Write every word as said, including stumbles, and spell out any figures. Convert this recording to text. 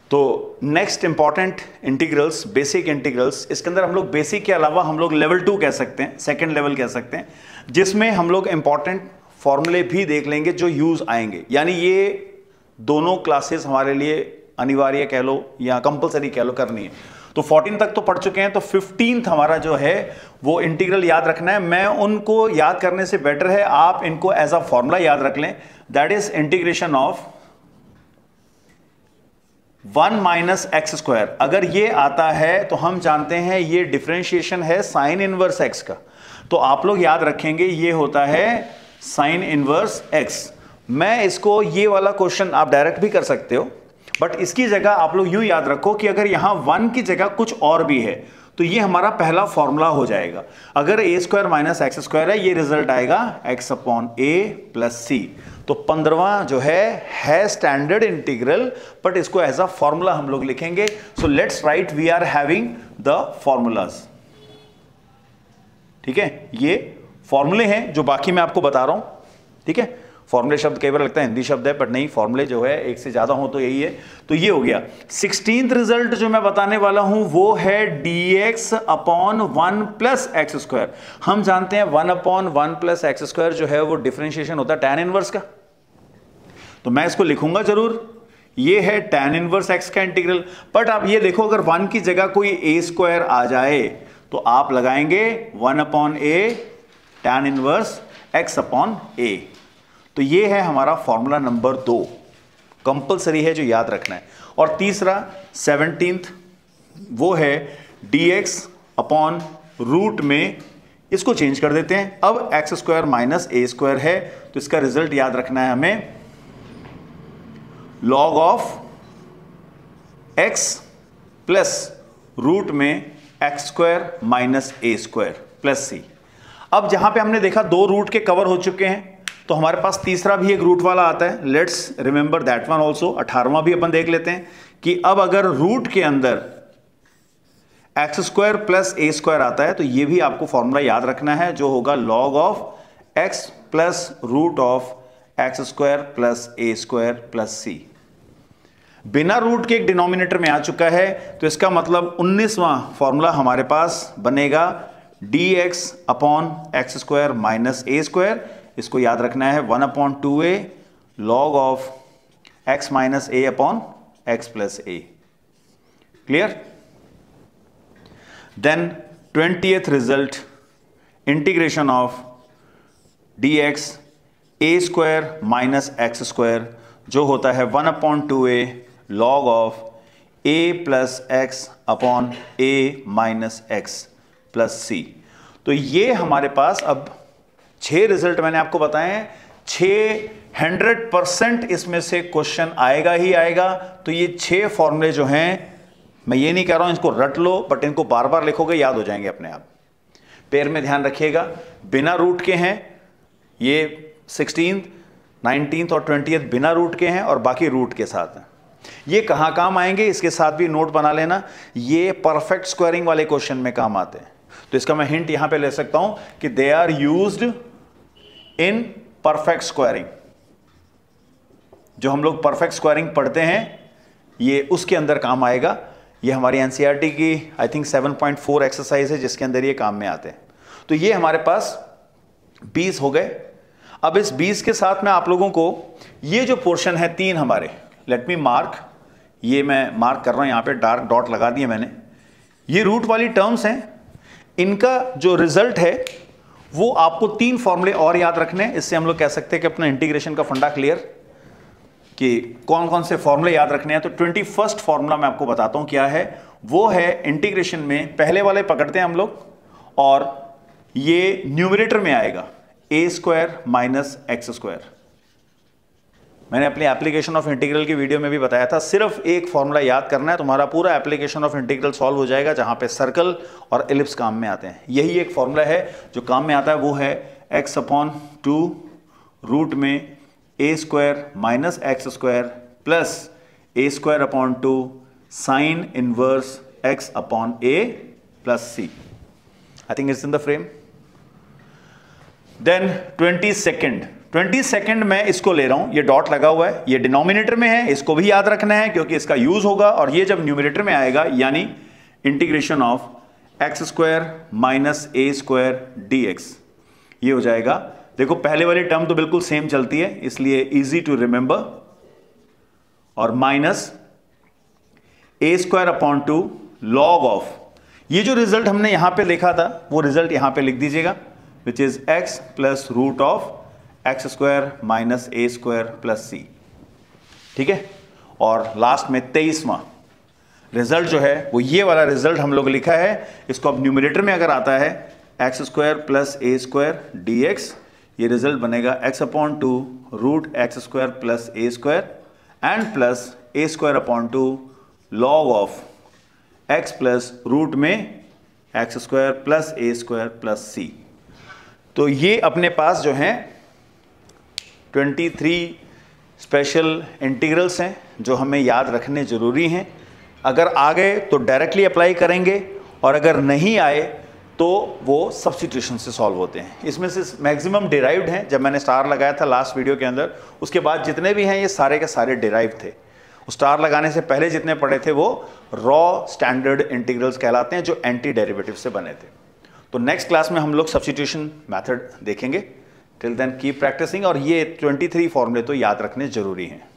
तो next important integrals, basic integrals. इसके अंदर हम लोग बेसिक के अलावा हम लोग लेवल टू कह सकते हैं, सेकंड लेवल कह सकते हैं, जिसमें हम लोग इंपॉर्टेंट फॉर्मूले भी देख लेंगे जो यूज आएंगे। यानी ये दोनों क्लासेस हमारे लिए अनिवार्य कह लो या कंपलसरी कह लो करनी है। तो चौदह तक तो पढ़ चुके हैं, तो पंद्रहवां हमारा जो है वो इंटीग्रल याद रखना है। मैं उनको याद करने से बेटर है आप इनको एज अ फॉर्मूला याद रख लें, that is integration of one minus x square. अगर ये आता है तो हम जानते हैं ये डिफरेंशिएशन है साइन इनवर्स एक्स का, तो आप लोग याद रखेंगे ये होता है साइन इनवर्स एक्स। मैं इसको, ये वाला क्वेश्चन आप डायरेक्ट भी कर सकते हो, बट इसकी जगह आप लोग यूं याद रखो कि अगर यहां वन की जगह कुछ और भी है तो ये हमारा पहला फॉर्मूला हो जाएगा। अगर a square minus x square है, ये रिजल्ट आएगा x upon a plus c. तो पंद्रहवां जो है है स्टैंडर्ड इंटीग्रल, बट इसको एज अ फॉर्मूला हम लोग लिखेंगे। So let's write we are having the formulas. ठीक है, ये फॉर्मूले हैं जो बाकी मैं आपको बता रहा हूं। ठीक है, फॉर्मूले शब्द कई बार लगता है हिंदी शब्द है, बट नहीं, फॉर्मूले जो है एक से ज्यादा हो तो यही है। तो ये हो गया सिक्सटीन्थ रिजल्ट जो मैं बताने वाला हूं वो है dx upon one plus x square. हम जानते हैं one upon one plus x square जो है वो डिफरेंशिएशन होता है tan इनवर्स का, तो मैं इसको लिखूंगा जरूर, ये है tan इनवर्स x का इंटीग्रल। बट आप ये देखो अगर वन की जगह कोई ए स्क्वायर आ जाए तो आप लगाएंगे one upon a tan inverse x upon a. तो ये है हमारा फॉर्मूला नंबर दो, कंपलसरी है जो याद रखना है। और तीसरा सेवनटीन्थ वो है dx अपॉन रूट में, इसको चेंज कर देते हैं। अब x square minus a square है, तो इसका रिजल्ट याद रखना है हमें log of x plus root में x square minus a square plus c. अब जहां पे हमने देखा दो रूट के कवर हो चुके हैं, तो हमारे पास तीसरा भी एक रूट वाला आता है। Let's remember that one also. अठारहवां भी अपन देख लेते हैं कि अब अगर रूट के अंदर x square plus a square आता है तो ये भी आपको फॉर्मूला याद रखना है, जो होगा log of x plus root of x square plus a square plus c. बिना रूट के एक डिनोमिनेटर में आ चुका है, तो इसका मतलब उन्नीसवां फॉर्मूला हमारे पास बनेगा dx upon x square minus a square. इसको याद रखना है one upon two a log of x minus a upon x plus a. Clear? Then twentieth result integration of dx a square minus x square, जो होता है one upon two a log of a plus x upon a minus x plus c. तो ये हमारे पास अब छह result मैंने आपको बताए हैं। छह हंड्रेड परसेंट इसमें से क्वेश्चन आएगा ही आएगा। तो ये छह फॉर्मूले जो हैं, मैं ये नहीं कह रहा हूं इसको रट लो, बट इनको बार बार लिखोगे याद हो जाएंगे अपने आप। पैर में ध्यान रखिएगा, बिना रूट के हैं ये सिक्सटीन्थ, नाइनटीन्थ और ट्वेंटियथ बिना रूट के हैं, और बाकी रूट के साथ हैं। ये कहां काम आएंगे इसके साथ भी नोट बना लेना, ये परफेक्ट स्क्वायरिंग वाले क्वेश्चन में काम आते हैं। तो इसका मैं हिंट यहां पे ले सकता हूं कि they are used in perfect squaring. जो हम लोग परफेक्ट स्क्वायरिंग पढ़ते हैं ये उसके अंदर काम आएगा। ये हमारी एनसीईआरटी की I think seven point four exercise है जिसके अंदर ये काम में आते हैं। तो ये हमारे पास बीस हो गए। अब इस बीस के साथ में आप लोगों को ये जो पोर्शन है तीन हमारे, लेट मी मार्क, ये मैं मार्क कर रहा हूं, यहां पे डार्क डॉट लगा दिए मैंने। ये रूट वाली टर्म्स हैं, इनका जो रिजल्ट है वो आपको तीन फॉर्मूले और याद रखने हैं। इससे हम लोग कह सकते हैं कि अपना इंटीग्रेशन का फंडा क्लियर, कि कौन कौन से फॉर्मूले याद रखने हैं। तो ट्वेंटी फर्स्ट फॉर्मूला मैं आपको बताता हूं क्या है। वो है इंटीग्रेशन में पहले वाले पकड़ते हैं हम लोग, और ये न्यूमरेटर में आएगा a square minus x square. मैंने अपनी एप्लीकेशन ऑफ इंटीग्रल की वीडियो में भी बताया था, सिर्फ एक फॉर्मूला याद करना है, तुम्हारा पूरा एप्लीकेशन ऑफ इंटीग्रल सॉल्व हो जाएगा, जहां पे सर्कल और एलिप्स काम में आते हैं। यही एक फॉर्मूला है जो काम में आता है, वो है एक्स अपॉन टू रूट में a square minus x square plus a square upon two sine inverse x upon a plus c. I think it's in the frame. Then twenty second twenty second में इसको ले रहा हूं, ये dot लगा हुआ है, ये डिनोमिनेटर में है, इसको भी याद रखना है क्योंकि इसका यूज होगा, और ये जब न्यूमिनेटर में आएगा यानी integration of x square minus a square d x, ये हो जाएगा। देखो पहले वाली टर्म तो बिल्कुल सेम चलती है इसलिए इजी टू रिमेंबर, और minus a square upon two log of, ये जो रिजल्ट हमने यहां पे लिखा था वो रिजल्ट यहां पे लिख दीजिएगा, which is x plus root of x square minus a square plus c. ठीक है, और लास्ट में तेईसवां रिजल्ट जो है वो ये वाला रिजल्ट हम लोग लिखा है, इसको अब न्यूमिनेटर में अगर आता है x square plus a square d x, ये रिजल्ट बनेगा x upon two root x square plus a square and plus a square upon two log of x plus root में x square plus a square plus c. तो ये अपने पास जो हैं तेईस special integrals हैं जो हमें याद रखने ज़रूरी हैं। अगर आ गए तो डायरेक्टली अप्लाई करेंगे, और अगर नहीं आए तो वो सब्स्टिट्यूशन से सॉल्व होते हैं। इसमें से मैक्सिमम डिराइव्ड हैं, जब मैंने स्टार लगाया था लास्ट वीडियो के अंदर, उसके बाद जितने भी हैं ये सारे के सारे डिराइव थे। स्टार लगाने से पहले जितने पढ़े थे वो रॉ स्टैंडर्ड इंटीग्रल्स कहलाते हैं जो एंटी डेरिवेटिव से बने थे। तो नेक्स्ट क्लास में हम लोग सब्स्टिट्यूशन मेथड देखेंगे। टिल देन कीप प्रैक्टिसिंग, और ये तेईस फॉर्मूले तो याद रखने जरूरी हैं।